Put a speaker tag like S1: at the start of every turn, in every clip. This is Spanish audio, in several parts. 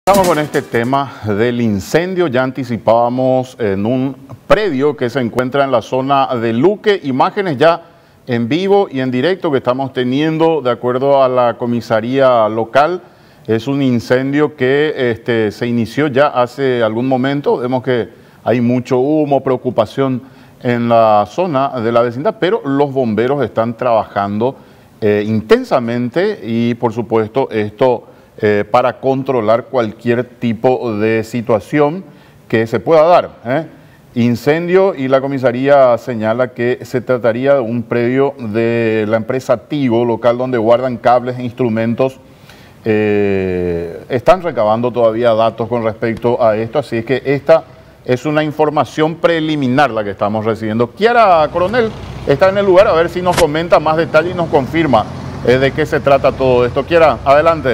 S1: Estamos con este tema del incendio. Ya anticipábamos en un predio que se encuentra en la zona de Luque. Imágenes ya en vivo y en directo que estamos teniendo de acuerdo a la comisaría local. Es un incendio que se inició ya hace algún momento. Vemos que hay mucho humo, preocupación en la zona de la vecindad, pero los bomberos están trabajando intensamente y por supuesto esto para controlar cualquier tipo de situación que se pueda dar. Incendio, y la comisaría señala que se trataría de un predio de la empresa Tigo, local donde guardan cables e instrumentos. Están recabando todavía datos con respecto a esto, así es que esta es una información preliminar la que estamos recibiendo. Kiara Coronel está en el lugar, a ver si nos comenta más detalles y nos confirma de qué se trata todo esto. Kiara, adelante.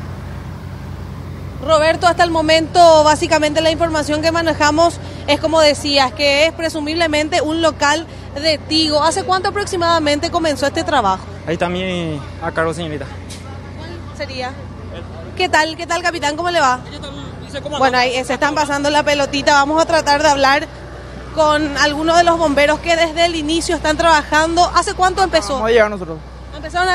S2: Roberto, hasta el momento básicamente la información que manejamos es como decías, que es presumiblemente un local de Tigo. ¿Hace cuánto aproximadamente comenzó este trabajo?
S3: Ahí está mi a cargo, señorita.
S2: ¿Cuál sería? ¿Qué tal, capitán? ¿Cómo le va? Bueno, ahí se están pasando la pelotita. Vamos a tratar de hablar con algunos de los bomberos que desde el inicio están trabajando. ¿Hace cuánto empezó?
S3: Vamos a llegar nosotros.
S2: Empezaron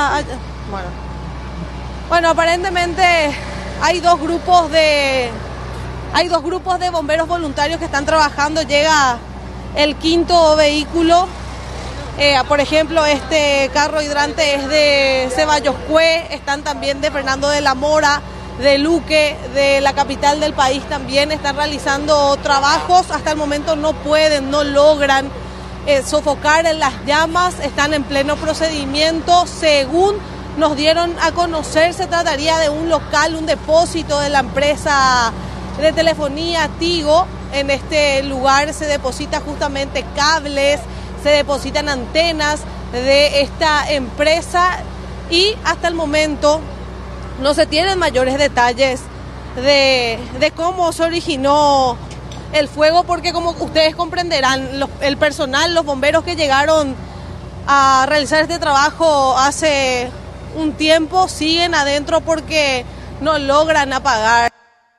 S2: Bueno, aparentemente hay dos grupos de bomberos voluntarios que están trabajando. Llega el quinto vehículo. Por ejemplo, este carro hidrante es de Ceballos Cue, están también de Fernando de la Mora, de Luque, de la capital del país también. Están realizando trabajos. Hasta el momento no logran sofocar en las llamas. Están en pleno procedimiento. Según nos dieron a conocer, se trataría de un local, un depósito de la empresa de telefonía Tigo. En este lugar se deposita justamente cables, se depositan antenas de esta empresa y hasta el momento no se tienen mayores detalles de cómo se originó el fuego, porque como ustedes comprenderán, el personal, los bomberos que llegaron a realizar este trabajo hace un tiempo siguen adentro porque no logran apagar.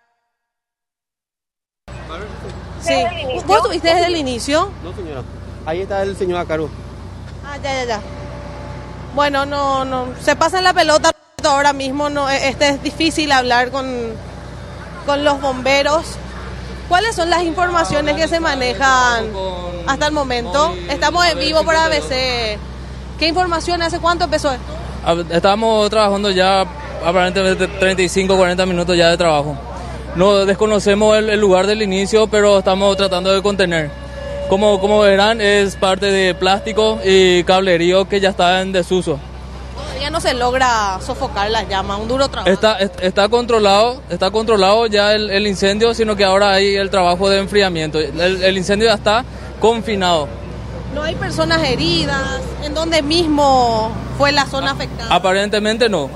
S2: Sí. ¿Vos estuviste desde el inicio?
S4: No, señora. Ahí está el señor a cargo.
S2: Ah, ya. Bueno, no. Se pasa en la pelota ahora mismo. No, es difícil hablar con los bomberos. ¿Cuáles son las informaciones que se manejan hasta el momento? Estamos en vivo por ABC. ¿Qué información? ¿Hace cuánto empezó esto?
S5: Estábamos trabajando ya aparentemente 35, 40 minutos ya de trabajo. No desconocemos el lugar del inicio, pero estamos tratando de contener. Como verán, es parte de plástico y cablerío que ya está en desuso.
S2: Todavía no se logra sofocar las llamas, un duro trabajo.
S5: Está controlado ya el incendio, sino que ahora hay el trabajo de enfriamiento. El incendio ya está confinado.
S2: ¿No hay personas heridas? ¿En dónde mismo fue la zona afectada?
S5: Aparentemente no.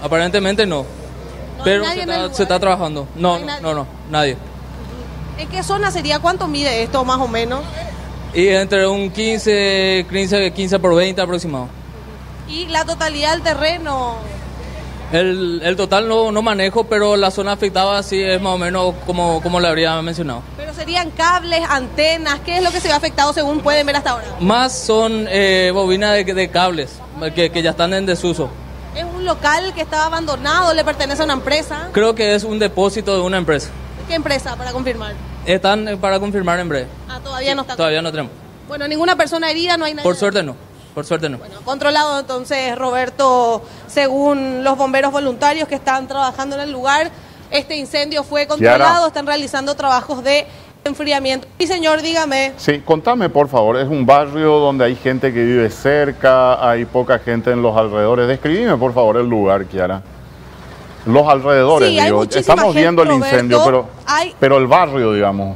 S5: Pero se está trabajando. No, nadie.
S2: ¿En qué zona sería? ¿Cuánto mide esto más o menos?
S5: Y entre un 15 por 20 aproximado.
S2: ¿Y la totalidad del terreno?
S5: El total no manejo, pero la zona afectada sí es más o menos como le habría mencionado.
S2: ¿Pero serían cables, antenas? ¿Qué es lo que se ve afectado según pueden ver hasta ahora?
S5: Más son bobinas de cables que ya están en desuso.
S2: ¿Es un local que estaba abandonado? ¿Le pertenece a una empresa?
S5: Creo que es un depósito de una empresa.
S2: ¿Qué empresa, para confirmar?
S5: Están para confirmar en breve.
S2: Todavía no está.
S5: Todavía no tenemos.
S2: Bueno, ninguna persona herida, no hay nadie.
S5: Por suerte no. Bueno,
S2: controlado entonces, Roberto, según los bomberos voluntarios que están trabajando en el lugar, este incendio fue controlado, están realizando trabajos de enfriamiento. Sí, señor, dígame.
S1: Sí, contame por favor, es un barrio donde hay gente que vive cerca, hay poca gente en los alrededores. Describime por favor el lugar, Kiara. Los alrededores,
S2: sí,
S1: digo. Estamos
S2: gente,
S1: viendo el
S2: Roberto,
S1: incendio, pero el barrio, digamos.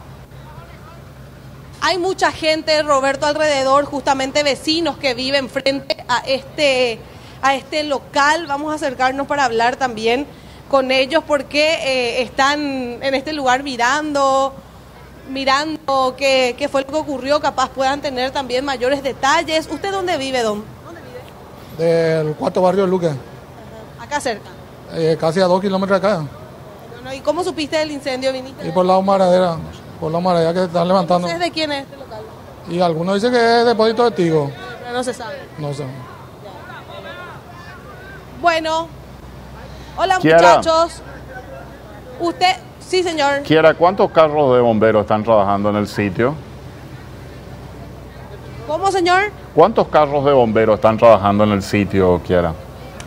S2: Hay mucha gente, Roberto, alrededor, justamente vecinos que viven frente a este local. Vamos a acercarnos para hablar también con ellos porque están en este lugar mirando qué fue lo que ocurrió. Capaz puedan tener también mayores detalles. ¿Usted dónde vive, don? ¿Dónde vive?
S6: Del cuarto barrio de Luque.
S2: Acá cerca.
S6: Casi a 2 kilómetros de acá.
S2: Bueno, ¿y cómo supiste del incendio? ¿Viniste?
S6: Y por la humaradera que se están levantando.
S2: ¿Es de quién es este local?
S6: Y algunos dicen que es depósito de Tigo.
S2: Pero no se sabe.
S6: No sé.
S2: Bueno, hola
S1: Kiara.
S2: muchachos. Usted, sí señor.
S1: Kiara, ¿cuántos carros de bomberos están trabajando en el sitio?
S2: ¿Cómo señor?
S1: ¿Cuántos carros de bomberos están trabajando en el sitio, Kiara?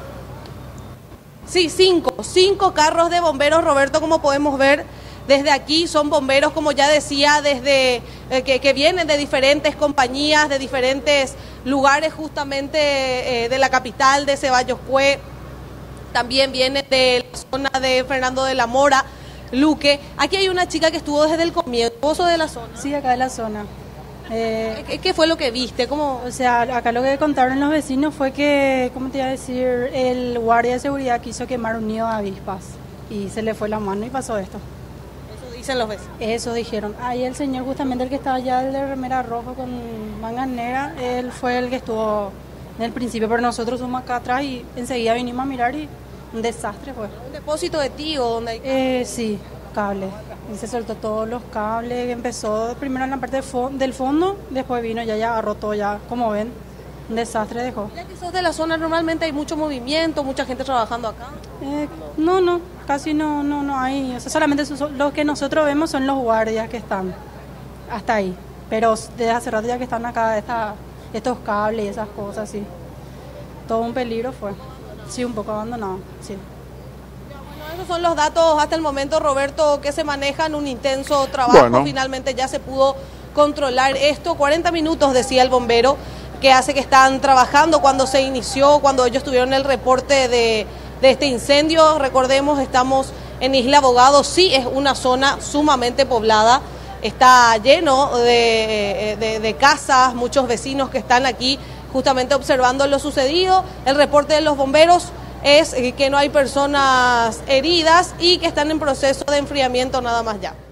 S2: Sí, cinco carros de bomberos, Roberto, como podemos ver desde aquí. Son bomberos, como ya decía, desde que vienen de diferentes compañías, de diferentes lugares justamente de la capital, de Ceballos Cue. También vienen de la zona de Fernando de la Mora, Luque. Aquí hay una chica que estuvo desde el comienzo de la zona.
S7: Sí, acá de la zona.
S2: ¿Qué fue lo que viste? ¿Cómo?
S7: O sea, acá lo que contaron los vecinos fue que, ¿cómo te iba a decir? El guardia de seguridad quiso quemar un nido de avispas y se le fue la mano y pasó esto.
S2: Eso dicen los vecinos.
S7: Eso dijeron. Ahí el señor, justamente el que estaba allá, el de remera roja con mangas negras, él fue el que estuvo en el principio, pero nosotros somos acá atrás y enseguida vinimos a mirar y un desastre fue.
S2: ¿Un depósito de Tigo donde hay?
S7: Sí, cable. Y se soltó todos los cables, empezó primero en la parte del fondo, después vino ya agarró todo ya, como ven, un desastre dejó.
S2: Ya que sos de la zona, normalmente hay mucho movimiento, mucha gente trabajando acá.
S7: No, casi no hay, o sea, solamente los que nosotros vemos son los guardias que están hasta ahí, pero desde hace rato ya que están acá estos cables y esas cosas, sí, todo un peligro fue, sí, un poco abandonado, sí.
S2: Esos son los datos hasta el momento, Roberto, que se manejan, un intenso trabajo.
S1: Bueno.
S2: Finalmente ya se pudo controlar esto. 40 minutos, decía el bombero, que hace que están trabajando cuando se inició, cuando ellos tuvieron el reporte de este incendio. Recordemos, estamos en Isla Abogado, sí es una zona sumamente poblada, está lleno de casas, muchos vecinos que están aquí justamente observando lo sucedido. El reporte de los bomberos es que no hay personas heridas y que están en proceso de enfriamiento nada más ya.